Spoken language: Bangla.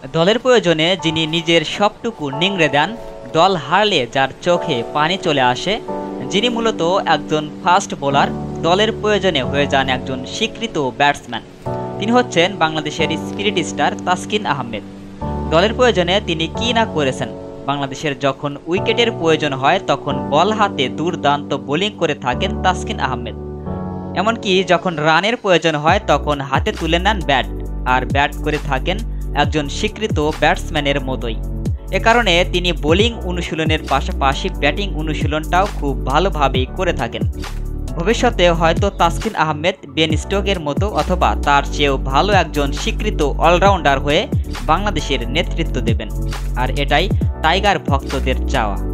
দলের প্রয়োজনে যিনি নিজের সবটুকু নিংড়ে দেন, দল হারলে যার চোখে পানি চলে আসে, যিনি মূলত একজন ফাস্ট বোলার, দলের প্রয়োজনে হয়ে যান একজন স্বীকৃত ব্যাটসম্যান। তিনি হচ্ছেন বাংলাদেশের স্পিরিট স্টার তাসকিন আহমেদ। দলের প্রয়োজনে তিনি কি না করেছেন। বাংলাদেশের যখন উইকেটের প্রয়োজন হয় তখন বল হাতে দুর্দান্ত বোলিং করে থাকেন তাসকিন আহমেদ। এমনকি যখন রানের প্রয়োজন হয় তখন হাতে তুলে নেন ব্যাট, আর ব্যাট করে থাকেন একজন স্বীকৃত ব্যাটসম্যানের মতোই। এ কারণে তিনি বোলিং অনুশীলনের পাশাপাশি ব্যাটিং অনুশীলনটাও খুব ভালোভাবেই করে থাকেন। ভবিষ্যতে হয়তো তাসকিন আহমেদ বেন স্টোকের মতো অথবা তার চেয়েও ভালো একজন স্বীকৃত অলরাউন্ডার হয়ে বাংলাদেশের নেতৃত্ব দেবেন, আর এটাই টাইগার ভক্তদের চাওয়া।